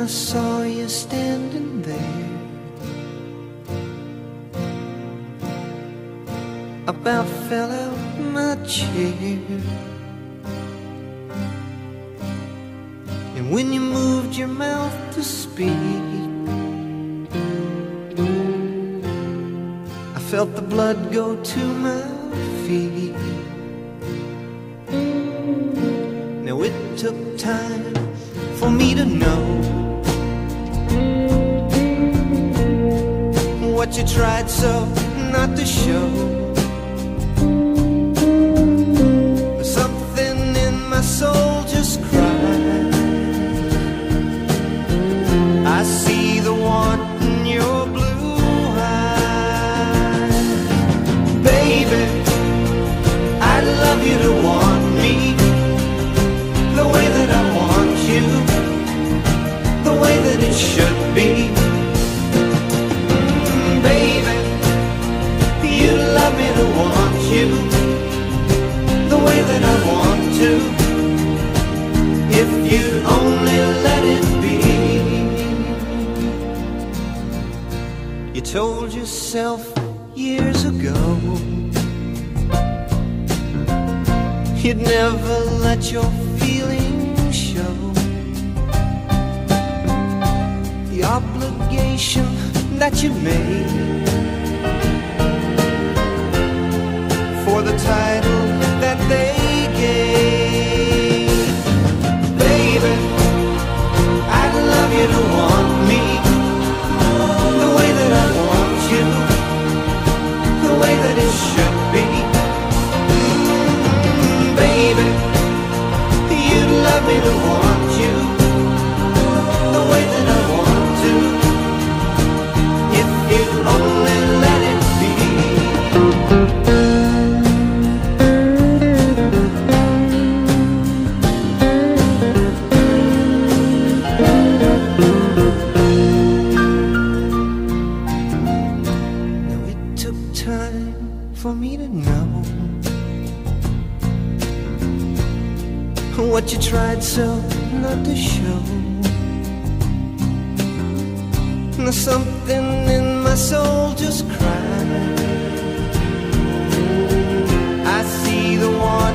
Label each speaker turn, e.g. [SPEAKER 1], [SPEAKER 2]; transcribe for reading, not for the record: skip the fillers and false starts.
[SPEAKER 1] I saw you standing there, about fell out my chair. And when you moved your mouth to speak, I felt the blood go to my feet. Now it took time for me to know what you tried so not to show. Something in my soul just cried. I see the want in your blue eyes. Baby, I'd love you to want me the way that I want you, the way that it should be. Baby, you'd love me to want you the way that I want to, if you'd only let it be. You told yourself years ago you'd never let your feelings show. The obligation that you made for the title that they gave. Baby, I'd love you to want me the way that I want you, the way that it should be. Baby, you'd love me to want you the way that I want to, if you'd only let it be. Now it took time for me to know what you tried so not to show. Now something in my soul just cried. I see the one